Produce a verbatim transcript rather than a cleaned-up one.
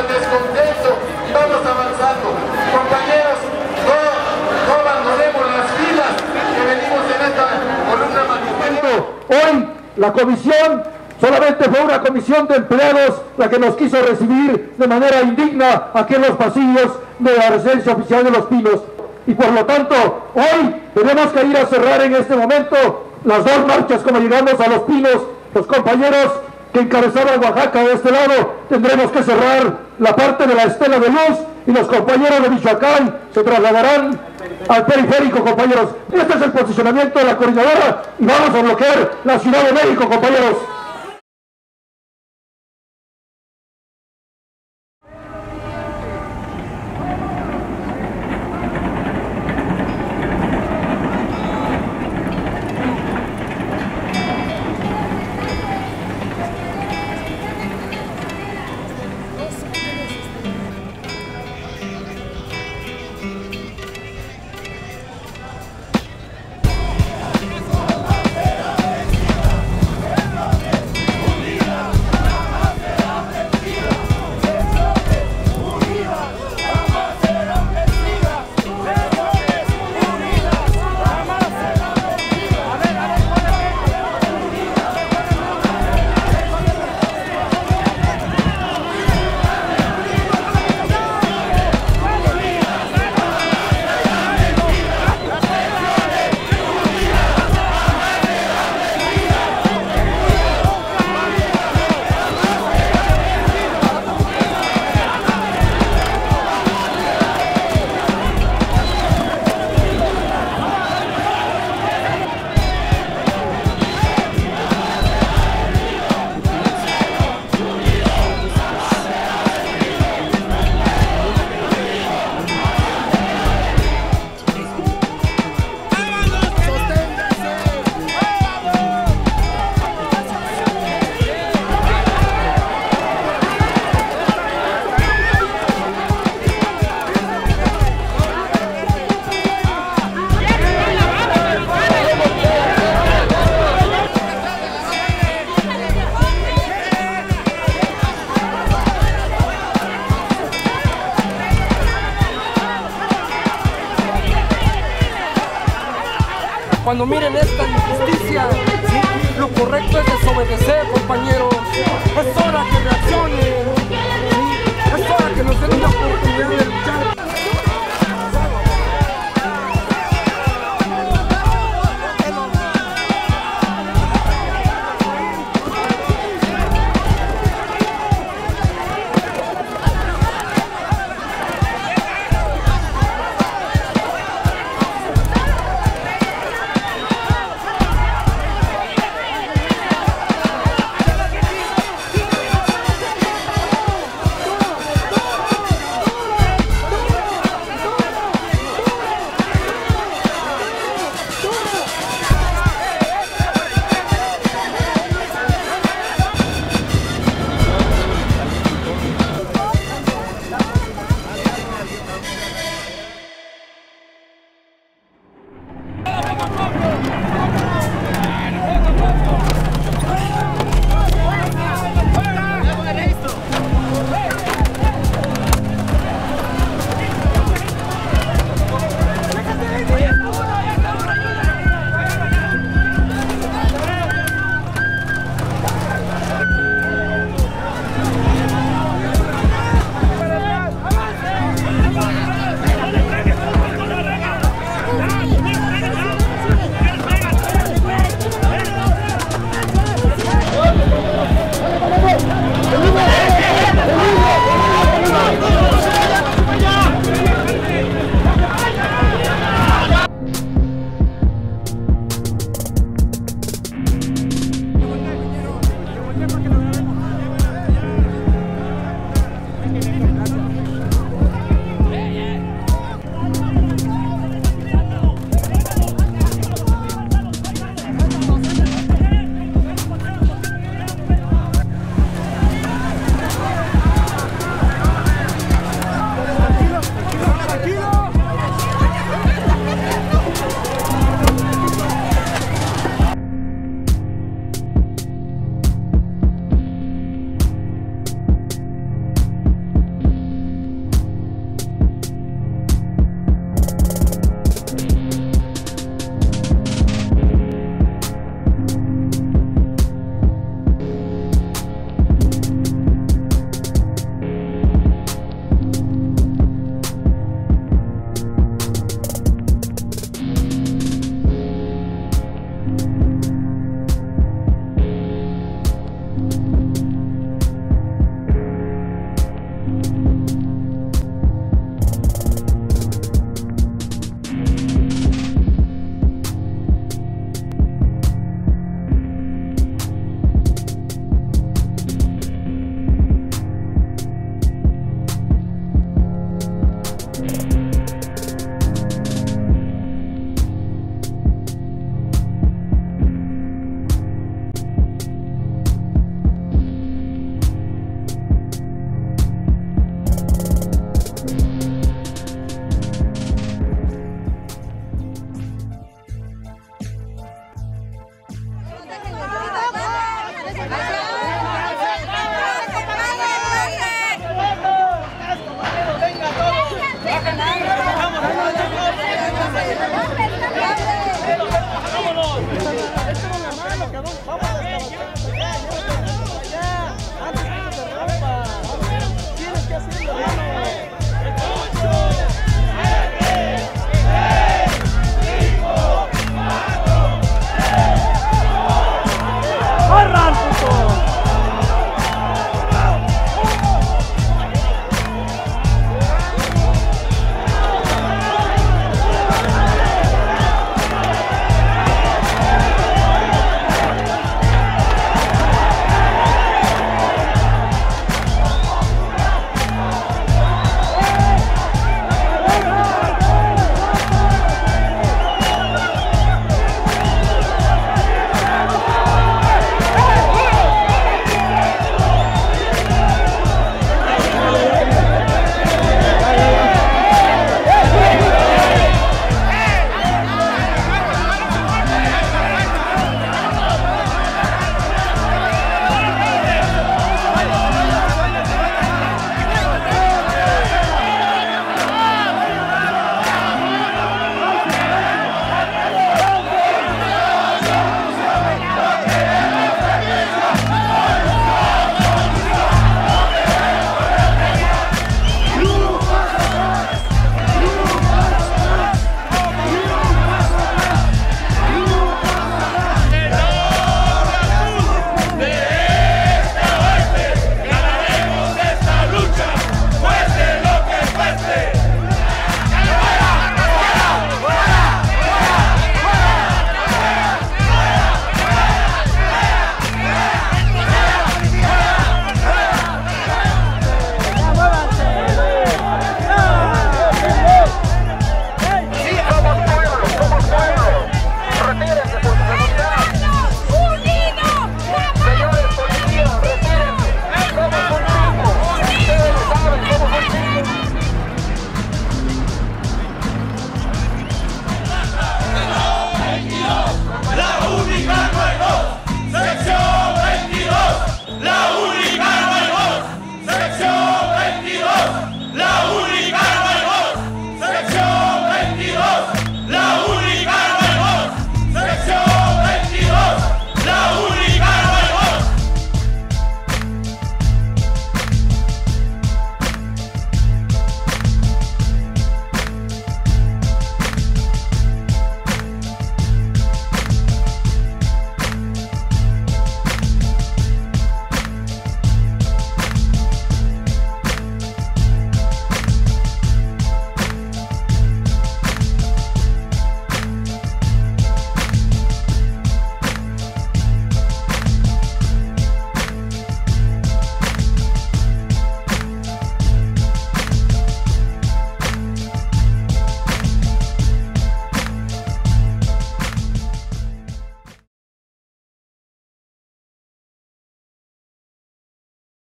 el descontento y vamos avanzando. Compañeros, no, no abandonemos las filas que venimos en esta columna manifiesto. Hoy la comisión solamente fue una comisión de empleados la que nos quiso recibir de manera indigna aquí en los pasillos de la residencia oficial de Los Pinos. Y por lo tanto, hoy tenemos que ir a cerrar en este momento las dos marchas como llegamos a Los Pinos. Los compañeros que encabezaban Oaxaca de este lado tendremos que cerrar la parte de la Estela de Luz y los compañeros de Michoacán se trasladarán al periférico, compañeros. Este es el posicionamiento de la coordinadora y vamos a bloquear la Ciudad de México, compañeros. Cuando miren esta injusticia, ¿sí?, lo correcto es desobedecer, compañeros. Es hora que reaccionen.